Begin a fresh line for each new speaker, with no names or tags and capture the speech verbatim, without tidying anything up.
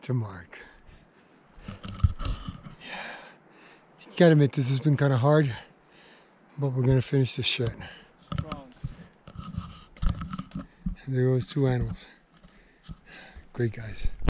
to Mark. Gotta admit, this has been kind of hard, but we're gonna finish this shit.
Strong.
And there goes two animals. Great guys.